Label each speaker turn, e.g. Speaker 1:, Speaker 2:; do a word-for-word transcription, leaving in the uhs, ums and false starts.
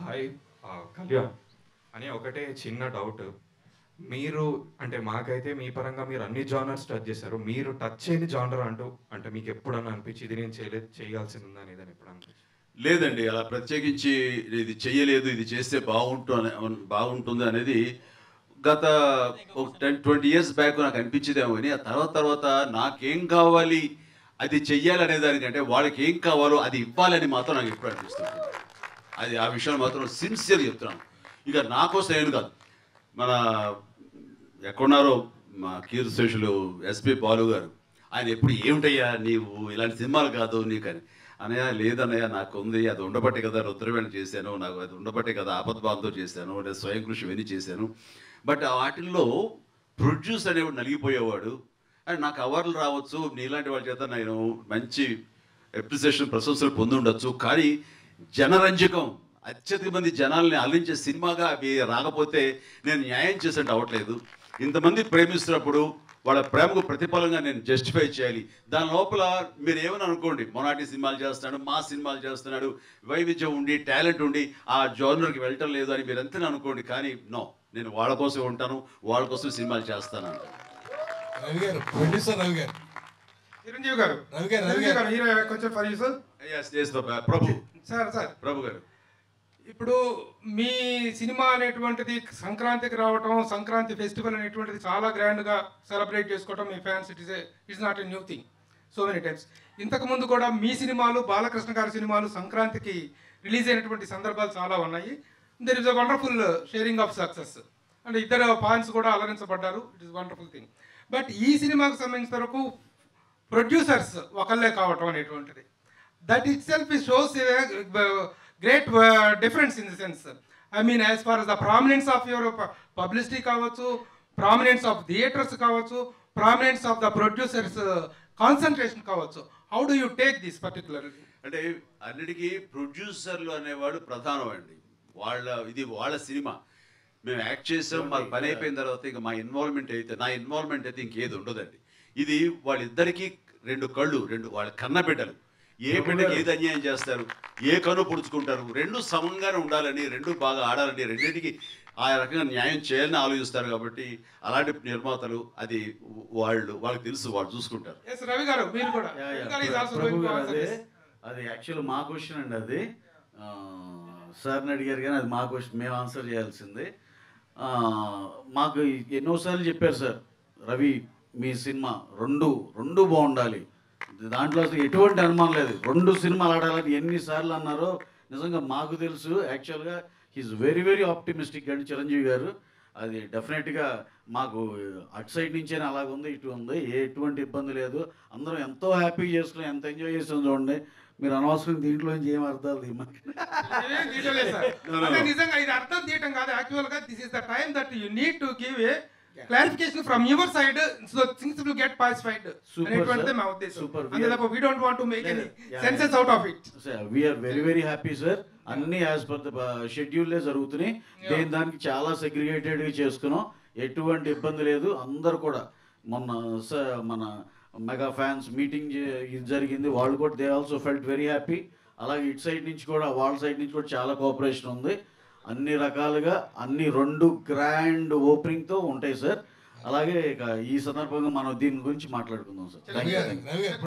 Speaker 1: Hi Kalyan అని ఒకటే చిన్న డౌట్. మీరు అంటే మాకైతే మీ పరంగా మీరు అన్ని జానర్స్ టచ్ చేశారు. మీరు టచ్ చేయని జానర్ అంటూ అంటే మీకు ఎప్పుడన్నా అనిపించి ఇది నేను చేయలేదు చేయాల్సింది ఉందా అనేది ఎప్పుడు అనిపించి?
Speaker 2: లేదండి, అలా ప్రత్యేకించి ఇది చెయ్యలేదు, ఇది చేస్తే బాగుంటు బాగుంటుంది అనేది గత ఒక టెన్ ట్వంటీ ఇయర్స్ బ్యాక్ నాకు అనిపించేదేమో. కానీ ఆ తర్వాత తర్వాత నాకేం కావాలి అది చెయ్యాలి అనే దానికంటే వాళ్ళకి ఏం కావాలో అది ఇవ్వాలని మాత్రం నాకు ఎప్పుడు అనిపిస్తుంది. అది ఆ విషయాన్ని మాత్రం సిన్సియర్ చెప్తున్నాను. ఇక నా కోసం ఏం కాదు, మన ఎక్కడున్నారో మా కీర్తిశేషులు ఎస్పి బాలు గారు, ఆయన ఎప్పుడు ఏమిటయ్యా నీవు ఇలాంటి సినిమాలు కాదు నీకని. అనయ్య లేదన్నయ్య, నాకు ఉంది, అది ఉండబట్టే కదా రుద్రవేణ చేశాను, నాకు అది ఉండబట్టే కదా ఆపద్బాంధతో చేశాను, లేదా స్వయం కృషి ఇవన్నీ చేశాను. బట్ వాటిల్లో ప్రొడ్యూస్ అనేవాడు నలిగిపోయేవాడు. అండ్ నాకు అవార్డులు రావచ్చు, నీలాంటి వాళ్ళ చేత నేను మంచి అప్రిసియేషన్ ప్రశంసలు పొంది ఉండొచ్చు, కానీ జనరంజకం అత్యధిక మంది జనాల్ని అల్లించే సినిమాగా అవి రాకపోతే నేను న్యాయం చేసినట్టు అవ్వట్లేదు. ఇంతమంది ప్రేమిస్తున్నప్పుడు వాళ్ళ ప్రేమకు ప్రతిఫలంగా నేను జస్టిఫై చేయాలి. దాని లోపల మీరు ఏమని అనుకోండి, మొనాటి సినిమాలు చేస్తున్నాడు, మా సినిమాలు చేస్తున్నాడు, వైవిధ్యం ఉండి టాలెంట్ ఉండి ఆ జోనర్కి వెళ్ళటం లేదు అని మీరు ఎంతనే అనుకోండి. కానీ నో, నేను వాళ్ళ కోసం ఉంటాను, వాళ్ళ కోసం సినిమాలు చేస్తాను అంటాను.
Speaker 3: రవి గారు, ప్రొడ్యూసర్ రవి గారు,
Speaker 4: చిరంజీవి గారు,
Speaker 3: రవి గారు, రవి గారు,
Speaker 4: హీరో కొంచెం for you sir.
Speaker 2: Prabhu
Speaker 4: sir sir
Speaker 2: Prabhu garu,
Speaker 4: ఇప్పుడు మీ సినిమా అనేటువంటిది సంక్రాంతికి రావటం, సంక్రాంతి ఫెస్టివల్ అనేటువంటిది చాలా గ్రాండ్గా సెలబ్రేట్ చేసుకోవటం మీ fans, it is it's not a new thing so many times. ఇంతకుముందు కూడా మీ సినిమాలు, బాలకృష్ణ గారి సినిమాలు సంక్రాంతికి రిలీజ్ అయినటువంటి సందర్భాలు చాలా ఉన్నాయి. There is a wonderful sharing of success అంటే ఇద్దరు ఫ్యాన్స్ కూడా అలరించబడ్డారు. It is wonderful thing. But ఈ సినిమాకు సంబంధించిన వరకు ప్రొడ్యూసర్స్ ఒకళ్ళే కావటం అనేటువంటిది, that itself is shows great uh, difference in the sense. I mean, as far as the prominence of your publicity కావచ్చు, prominence of theaters కావచ్చు, prominence of the producers uh, concentration కావచ్చు. How do you take this particularly?
Speaker 2: అంటే అన్నిటికీ ప్రొడ్యూసర్లు అనేవాడు ప్రధానం అండి. వాళ్ళ ఇది వాళ్ళ సినిమా, మేము యాక్ట్ చేసాం, మాకు పని అయిపోయిన తర్వాత ఇంకా మా ఇన్వాల్వ్మెంట్ అయితే, నా ఇన్వాల్వ్మెంట్ అయితే ఇంకేది ఉండదండి. ఇది వాళ్ళిద్దరికీ రెండు కళ్ళు, రెండు వాళ్ళ కన్నబిడ్డలు. ఏ బిడ్డకి ఏది అన్యాయం చేస్తారు, ఏ కను పుడుచుకుంటారు, రెండు సమంగానే ఉండాలని, రెండు బాగా ఆడాలని, రెండింటికి ఆ రకంగా న్యాయం చేయాలని ఆలోచిస్తారు. కాబట్టి అలాంటి నిర్మాతలు అది వాళ్ళు వాళ్ళకి తెలుసు, వాళ్ళు చూసుకుంటారు.
Speaker 4: రవి గారు మీరు కూడా
Speaker 5: అది యాక్చువల్ మా క్వశ్చన్ అండి. అది సార్ని అడిగారు కానీ అది మా క్వశ్చన్, మేము ఆన్సర్ చేయాల్సిందే. మాకు ఎన్నోసార్లు చెప్పారు సార్, రవి మీ సినిమా రెండు రెండు బాగుండాలి, దాంట్లో అసలు ఎటువంటి అనుమానం లేదు, రెండు సినిమాలు ఆడాలని ఎన్నిసార్లు అన్నారో నిజంగా మాకు తెలుసు. యాక్చువల్గా హీఈస్ వెరీ వెరీ ఆప్టిమిస్టిక్ అండి చిరంజీవి గారు. అది డెఫినెట్గా మాకు అటు సైడ్ నుంచే అలాగ ఉంది, ఇటు ఉంది, ఎటువంటి ఇబ్బంది లేదు. అందరం ఎంతో హ్యాపీగా చేసుకుని ఎంత ఎంజాయ్ చేసాం చూడండి. మీరు అనవసరం దీంట్లో నుంచి ఏం అర్థాలు
Speaker 4: నిజంగా ఇది అర్థం తీయటం కాదు. యాక్చువల్గా this is the time that you need to give a clarification from your side so things will get pacified.
Speaker 5: Super,
Speaker 4: super. And therefore we don't want to make any yeah, senses yeah. out of it.
Speaker 5: Sir, we are very very happy sir. Anni as per the schedule le jarugutunni. Deen daniki chaala segregated ga chestunam. ఎటువంటి ఇబ్బంది లేదు. అందరూ కూడా మొన్న మన mega fans meeting జరిగింది, వాళ్ళు కూడా they also felt very happy. అలాగే ఇటు సైడ్ నుంచి కూడా వాళ్ళ సైడ్ నుంచి కూడా చాలా కోఆపరేషన్ ఉంది. అన్ని రకాలుగా అన్ని రెండు గ్రాండ్ ఓపెనింగ్తో ఉంటాయి సార్. అలాగే ఈ సందర్భంగా మనం దీని గురించి మాట్లాడుకుందాం సార్. Thank you.